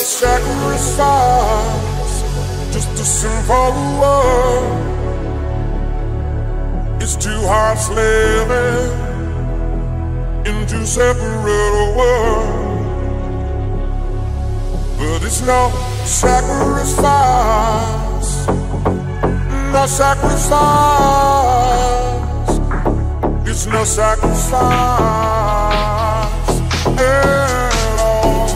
sacrifice, just a simple word. It's two hearts living in two separate worlds, but it's no sacrifice, no sacrifice. It's no sacrifice at all.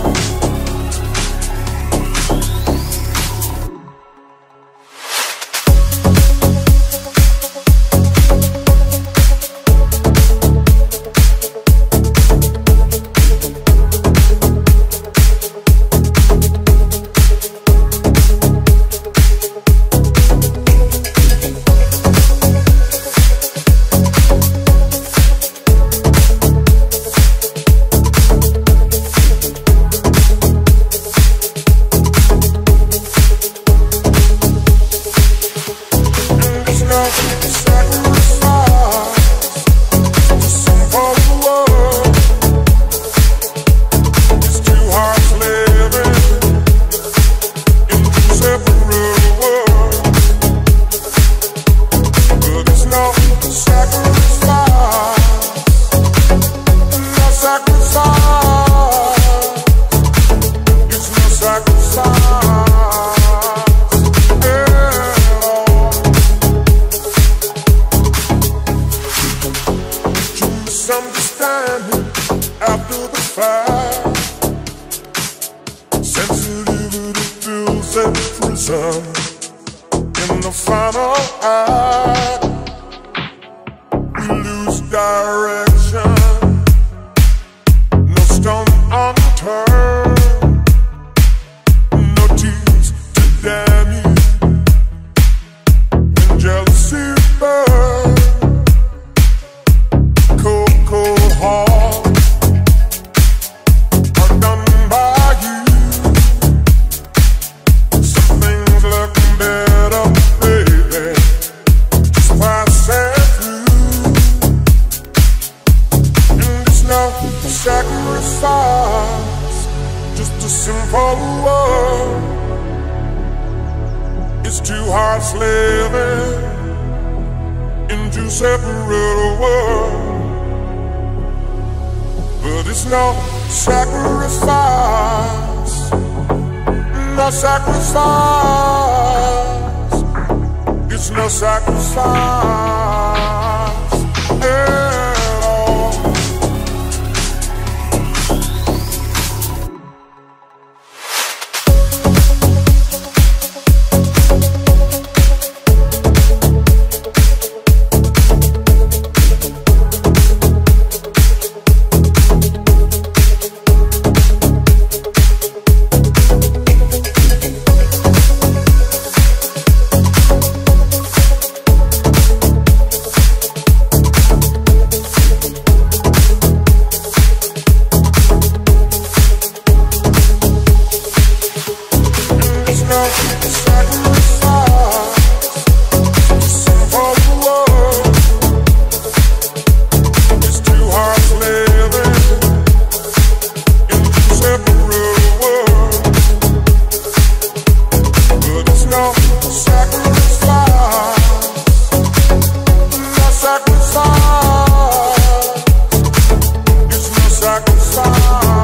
Understanding after the fact, sensitivity feels at prison. In the final act, we lose direction. No stone unturned, no tears to damn you. When jealousy burns, are done by you. Some things look better, baby, just passing through. And it's no sacrifice, just a simple word. It's two hearts living in two separate worlds, but it's no sacrifice, no sacrifice. It's no sacrifice at all. Sacrifice.